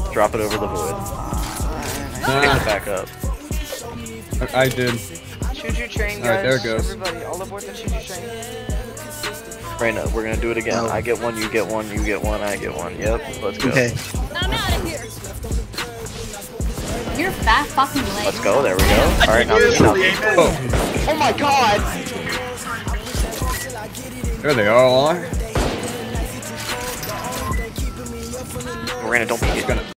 Drop it over the void. Pick it back up. I did. Choo-choo train, guys. Alright, there it goes. Everybody, all aboard the choo-choo train. Raina, we're gonna do it again. I get one, you get one, you get one, I get one. Yep, let's go. Okay. I'm out of here. You're fat fucking late. Let's go, there we go. Alright, now me. Oh my god! There they all are. Raina, don't peek it.